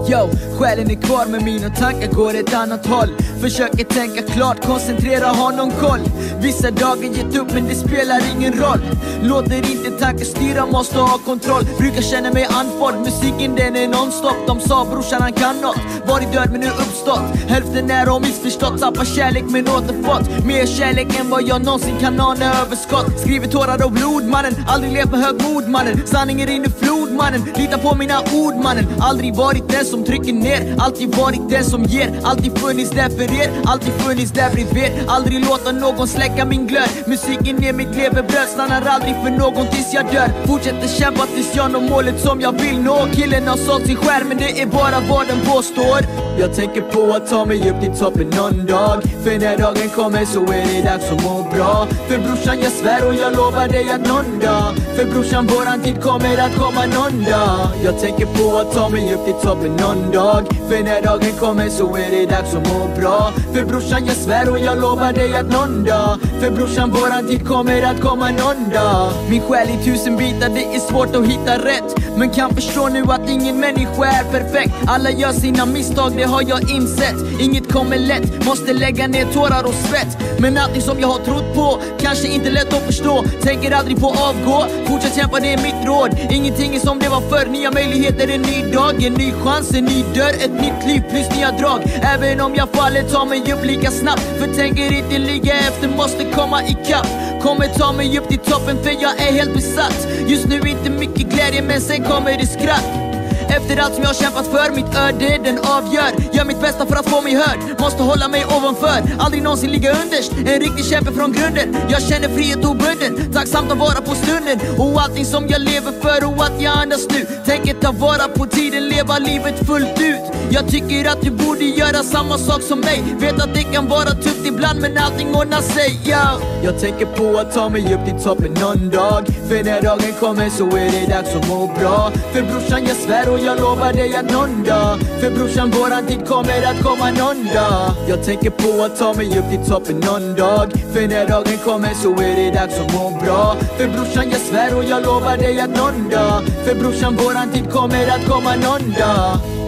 Yo, själen är kvar men mina tankar går ett annat håll. Försöker tänka klart, koncentrera, ha någon koll. Vissa dagar gett upp men det spelar ingen roll. Låter inte tankar styra, måste ha kontroll. Brukar känna mig andfådd, musiken den är nonstop. De sa brorsan han kan något, varit död men nu uppstått. Hälften är och missförstått, tappar kärlek men återfått. Mer kärlek än vad jag någonsin kan ana överskott. Skriver tårar och blod mannen, aldrig levt med högmod mannen. Sanningen rinner flod mannen, lita på mina ord mannen. Aldrig varit den som trycker ner, alltid varit den som ger. Alltid funnits där för er, alltid funnits där bredvid. Aldrig låta någon släcka min glöd. Musiken är mitt levebröd, stannar aldrig för någon tills jag dör. Fortsätter kämpa tills jag når målet som jag vill nå. Killen har sålt sin skärm men det är bara vad den påstår. Jag tänker på att ta mig upp till toppen någon dag. För när dagen kommer så är det dags att må bra. För brorsan jag svär och jag lovar dig att någon dag, för brorsan våran tid kommer att komma någon dag. Jag tänker på att ta mig upp till toppen någon dag. För när dagen kommer så är det dags att må bra. För brorsan jag svär och jag lovar dig att någon dag, för brorsan våran tid kommer att komma någon dag. Min själ i 1000 bitar, det är svårt att hitta rätt. Men kan förstå nu att ingen människa är perfekt. Alla gör sina misstag, det har jag insett. Inget kommer lätt, måste lägga ner tårar och svett. Men allting som jag har trott på, kanske inte lätt att förstå. Tänker aldrig på avgå, fortsätt kämpa, det är mitt råd. Ingenting är som det var förr, nya möjligheter, en ny dag. En ny chans, en ny dörr, ett nytt liv plus nya drag. Även om jag faller, tar mig upp lika snabbt. För tänker inte ligga efter, måste komma ikapp. Kommer ta mig upp till toppen för jag är helt besatt. Just nu inte mycket glädje men sen kommer det skratt. Efter allt som jag har kämpat för, mitt öde den avgör. Gör mitt bästa för att få mig hörd, måste hålla mig ovanför. Aldrig någonsin ligga underst, en riktig kämpe från grunden. Jag känner frihet obunden, tacksamt att vara på stunden. Och allting som jag lever för och att jag andas nu. Tänker ta vara på tiden, leva livet fullt ut. Jag tycker att du borde göra samma sak som mig. Vet att det kan vara tufft ibland men allting ordnar sig, ja. Jag tänker på att ta mig upp till toppen någon dag. För när dagen kommer så är det dags att må bra. För brorsan jag svär och jag lovar dig att någon dag, för brorsan våran tid kommer att komma någon dag. Jag tänker på att ta mig upp till toppen någon dag. För när dagen kommer så är det dags att må bra. För brorsan jag svär och jag lovar dig att någon dag, för brorsan våran tid kommer att komma någon dag.